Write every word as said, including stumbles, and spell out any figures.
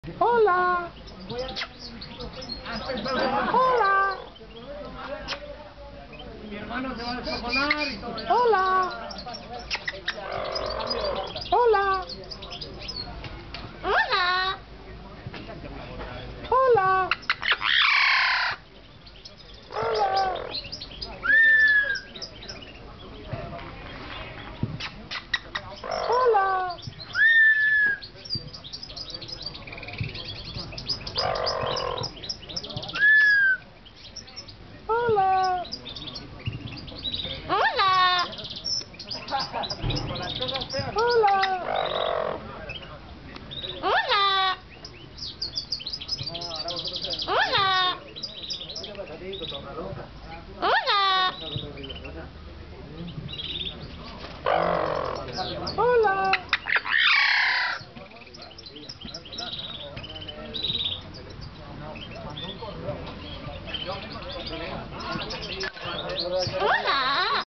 Hola. Hola. Mi hermano se va a descojonar y todo. Hola. Hola.